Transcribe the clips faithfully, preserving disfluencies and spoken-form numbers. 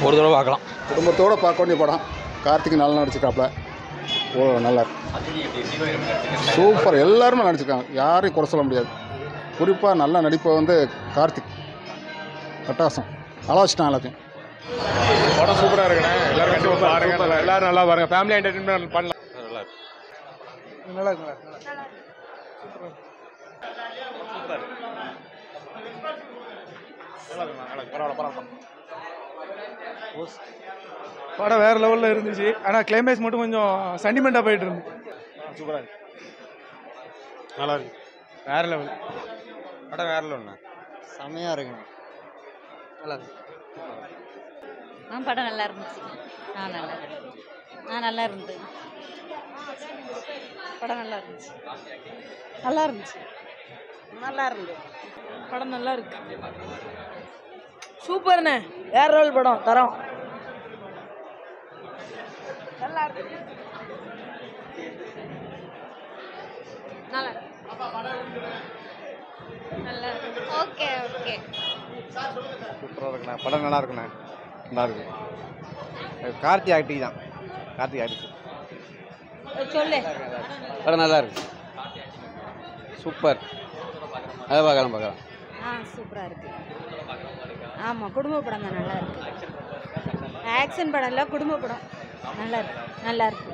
ஒரு தடவை பார்க்கலாம். குடும்பத்தோடு பார்க்க வேண்டிய படம். கார்த்திக் நல்லா நடிச்சிருக்காப்புல. ஓ நல்லா இருக்கு, சூப்பர். எல்லாருமே நடிச்சிருக்காங்க, யாரையும் குறை சொல்ல முடியாது. குறிப்பாக நல்ல நடிப்பை வந்து கார்த்திக் கட்டாசம் நல்லா வச்சுட்டான் எல்லாத்தையும். படம் சூப்பராக இருக்குண்ணே, எல்லாரும் கண்டிப்பாக பாருங்க. எல்லாரும் நல்லா பாருங்க, ஃபேமிலி என்டர்டைன்மெண்ட் பண்ணலாம். நல்லா இருக்கு, நல்லா இருக்கு, சூப்பர் படம் வேறு லெவலில் இருந்துச்சு. ஆனால் கிளைமேக்ஸ் மட்டும் கொஞ்சம் சென்டிமெண்ட்டாக போயிட்டு இருந்து. சூப்பராக இருக்கு, நல்லா இருக்கு, வேறு லெவல் படம், வேறு லெவல்ண்ணா, செம்மையாக இருக்குங்க, நல்லா இருக்கு. ஆ படம் நல்லா இருந்துச்சு. ஆ நல்லா ஆ நல்லா இருந்தது. படம் நல்லா இருந்துச்சு, நல்லா இருந்துச்சு, நல்லா இருந்தது. படம் நல்லா இருக்கு, சூப்பர்ண்ணே, வேற ரோல் படம் தரோம். நல்லா இருக்கு, நல்லா நல்லா ஓகே ஓகே சூப்பராக இருக்குண்ணா, படம் நல்லா இருக்குண்ணா, நல்லா இருக்கு. கார்த்தி ஆக்டிங் தான், கார்த்தி ஆக்டிங் சொல்லு. படம் நல்லா இருக்கு, சூப்பர். அதை பார்க்கலாம் பார்க்கலாம். ஆ சூப்பராக இருக்கு. ஆமாம், குடும்ப படம் தான், நல்லா இருக்கு. ஆக்ஷன் படம் இல்லை, குடும்ப படம். நல்லா இருக்கு, நல்லா இருக்கு.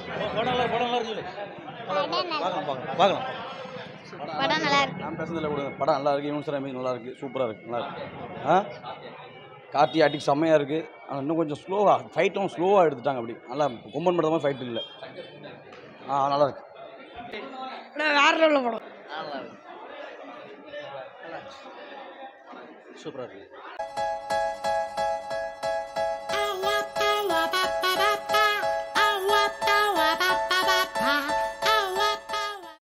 பார்க்கலாம். படம் நல்லா இருக்கு. நான் பேசுனதில் கொடுங்க, படம் நல்லா இருக்குது. யூனிவர்சல் அமைதி நல்லா இருக்குது, சூப்பராக இருக்குது, நல்லா இருக்குது. ஆ கார்த்தி ஆக்டிங் செம்மையாக இருக்குது. ஆனால் இன்னும் கொஞ்சம் ஸ்லோவாக, ஃபைட்டும் ஸ்லோவாக எடுத்துட்டாங்க. அப்படி நல்லா கொம்பன் பண்ணுற மாதிரி ஃபைட் இல்லை. ஆ நல்லா இருக்கு, வேற ரோல் படம் சூப்பராக இருக்குது.